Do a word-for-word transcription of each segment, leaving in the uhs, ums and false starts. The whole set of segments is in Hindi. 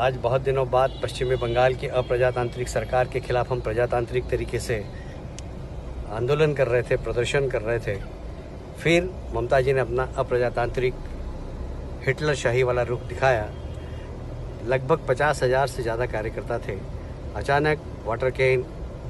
आज बहुत दिनों बाद पश्चिमी बंगाल की अप्रजातांत्रिक सरकार के खिलाफ हम प्रजातांत्रिक तरीके से आंदोलन कर रहे थे, प्रदर्शन कर रहे थे। फिर ममता जी ने अपना अप्रजातांत्रिक हिटलर शाही वाला रुख दिखाया। लगभग पचास हजार से ज़्यादा कार्यकर्ता थे। अचानक वाटर कैन,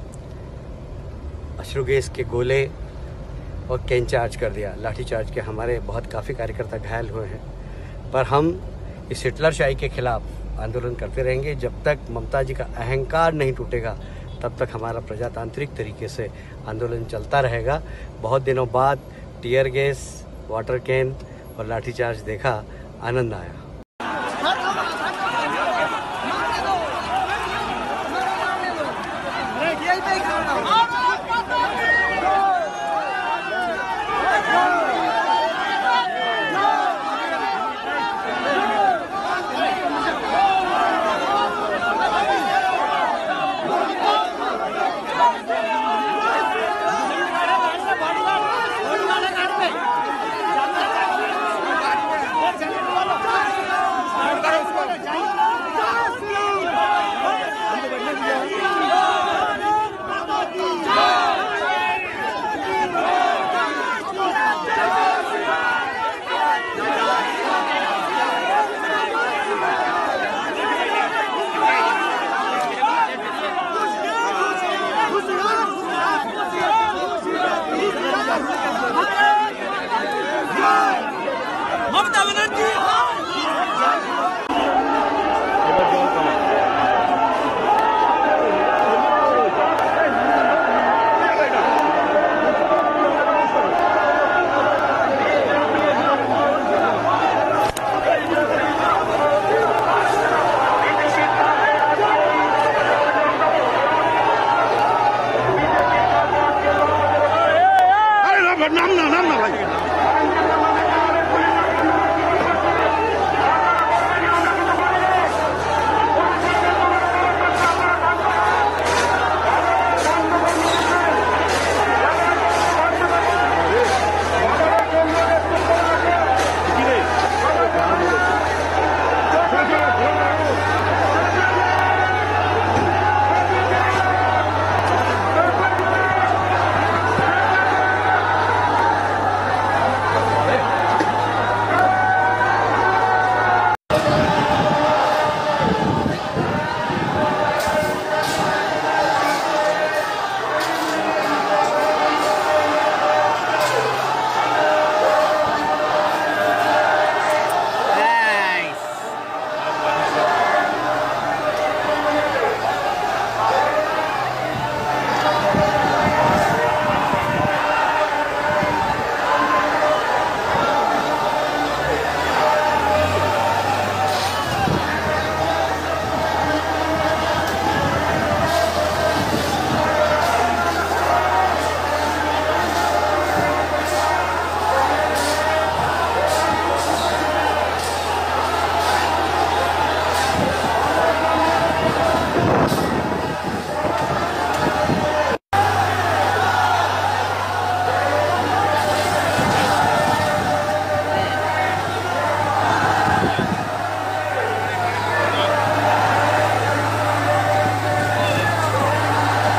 अश्रु गैस के गोले और कैन चार्ज कर दिया। लाठी चार्ज के हमारे बहुत काफ़ी कार्यकर्ता घायल हुए हैं। पर हम इस हिटलर शाही के खिलाफ आंदोलन करते रहेंगे। जब तक ममता जी का अहंकार नहीं टूटेगा तब तक हमारा प्रजातांत्रिक तरीके से आंदोलन चलता रहेगा। बहुत दिनों बाद टीयर गैस, वाटर कैन और लाठीचार्ज देखा, आनंद आया। ममता बनर्जी नाम ना नाम ना भाई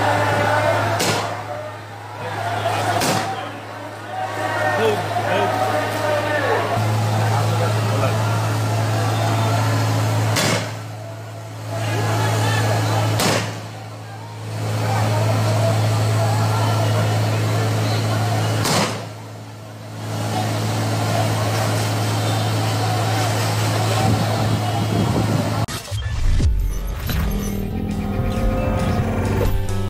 Hey, hey.